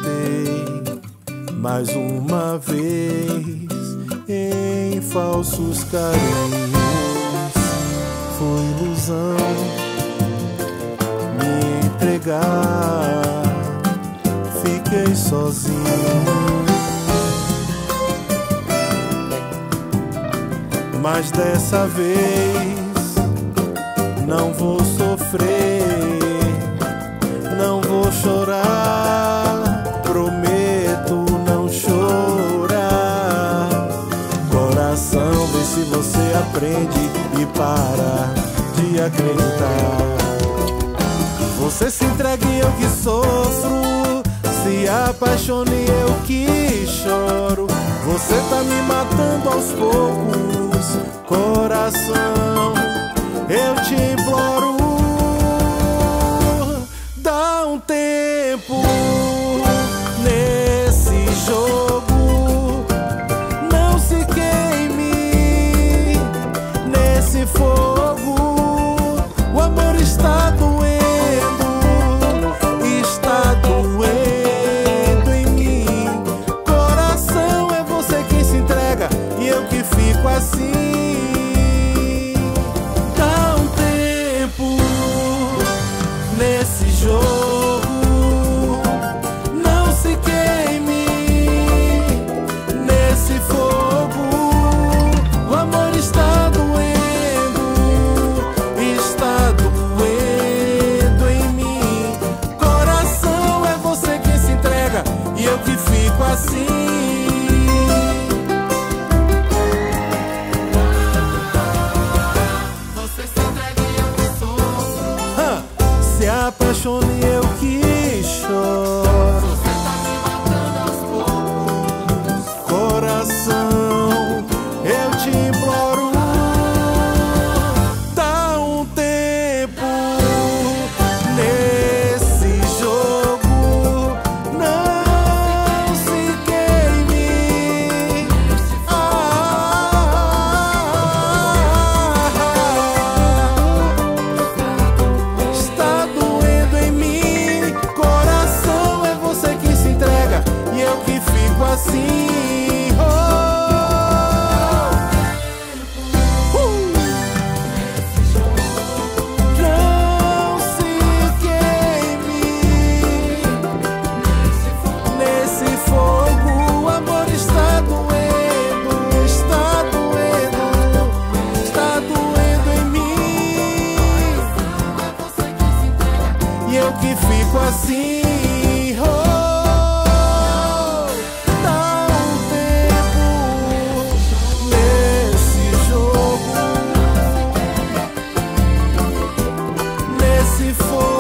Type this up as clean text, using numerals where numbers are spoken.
acreditei mais uma vez em falsos carinhos. Foi ilusão me entregar, fiquei sozinho. Mas dessa vez não vou sofrer, não vou chorar, prometo não chorar. Coração, vê se você aprende e para de acreditar. Você se entrega e eu que sofro, se apaixone e eu que choro. Você tá me matando aos poucos, coração, eu te imploro. Dá um tempo nesse jogo, não se queime nesse fogo. O amor está doendo em mim. Coração, é você quem se entrega e eu que fico assim. Dá um tempo nesse jogo, não se queime nesse fogo. O amor está doendo em mim. Coração, é você quem se entrega e eu que fico assim. Se apaixone e eu que choro. Você tá me matando aos poucos, coração, eu te imploro. Dá um tempo nesse jogo, não se queime. Está doendo em mim. Coração, é você quem se entrega e eu que fico assim. Não se queime nesse fogo. O amor está doendo em mim. E eu que fico assim. Dá um tempo nesse jogo, nesse fogo.